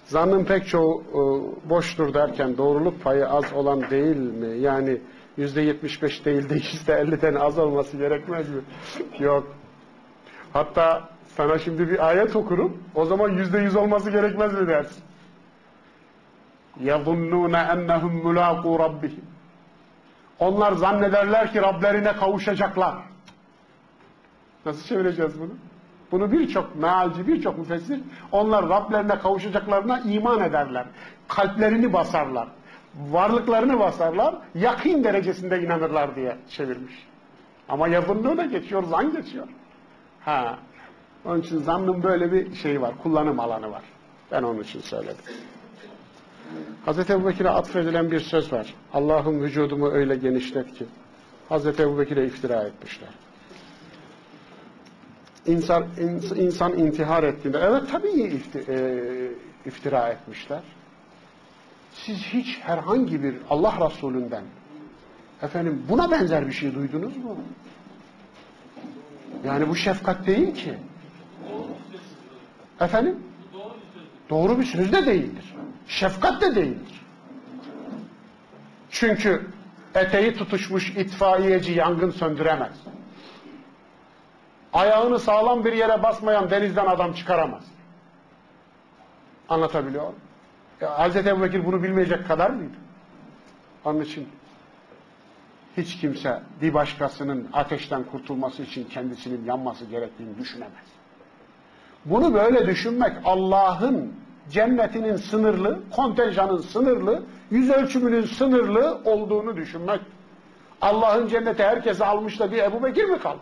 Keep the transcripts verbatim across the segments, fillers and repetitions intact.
Zannın pek çoğu e, boştur derken doğruluk payı az olan değil mi? Yani yüzde yetmiş beş değil de yüzde elliden az olması gerekmez mi? Yok. Hatta sana şimdi bir ayet okurum, o zaman yüzde yüz olması gerekmez mi dersin? يَظُنُّونَ اَنَّهُمْ مُلَاقُوا رَبِّهِمْ. Onlar zannederler ki Rablerine kavuşacaklar. Nasıl çevireceğiz bunu? Bunu birçok mealci, birçok müfessir, onlar Rablerine kavuşacaklarına iman ederler. Kalplerini basarlar. Varlıklarını basarlar. Yakîn derecesinde inanırlar diye çevirmiş. Ama yazıldığına geçiyor, zan geçiyor. Ha. Onun için zannın böyle bir şey var, kullanım alanı var. Ben onun için söyledim. Hazreti Ebubekir'e atfedilen bir söz var. Allah'ım vücudumu öyle genişlet ki. Hazreti Ebubekir'e iftira etmişler. İnsan, insan intihar ettiğinde, evet tabii ifti, e, iftira etmişler. Siz hiç herhangi bir Allah Resulü'nden efendim buna benzer bir şey duydunuz mu? Yani bu şefkat değil ki. Efendim? Doğru bir söz de değildir. Şefkat de değildir. Çünkü eteği tutuşmuş itfaiyeci yangın söndüremez. Ayağını sağlam bir yere basmayan denizden adam çıkaramaz. Anlatabiliyor muyum? Ya, Hazreti Ebubekir bunu bilmeyecek kadar mıydı? Onun için hiç kimse bir başkasının ateşten kurtulması için kendisinin yanması gerektiğini düşünemez. Bunu böyle düşünmek Allah'ın cennetinin sınırlı, kontenjanın sınırlı, yüz ölçümünün sınırlı olduğunu düşünmek. Allah'ın cennete herkese almış da bir Ebubekir mi kalmış?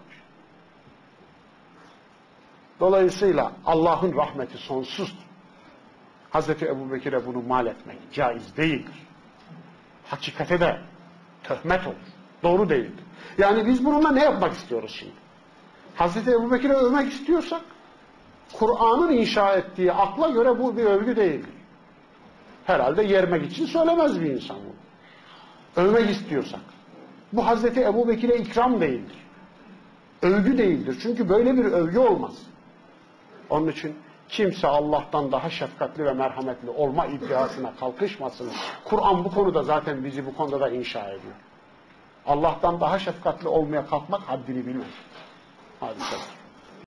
Dolayısıyla Allah'ın rahmeti sonsuzdur. Hazreti Ebubekir'e bunu mal etmek caiz değildir. Hakikate de töhmet olur. Doğru değildir. Yani biz bununla ne yapmak istiyoruz şimdi? Hazreti Ebubekir'e övmek istiyorsak, Kur'an'ın inşa ettiği akla göre bu bir övgü değildir. Herhalde yermek için söylemez bir insan bunu. Övmek istiyorsak. Bu Hazreti Ebubekir'e ikram değildir. Övgü değildir. Çünkü böyle bir övgü olmaz. Onun için kimse Allah'tan daha şefkatli ve merhametli olma iddiasına kalkışmasın. Kur'an bu konuda zaten bizi bu konuda da inşa ediyor. Allah'tan daha şefkatli olmaya kalkmak haddini bilmez. Hadi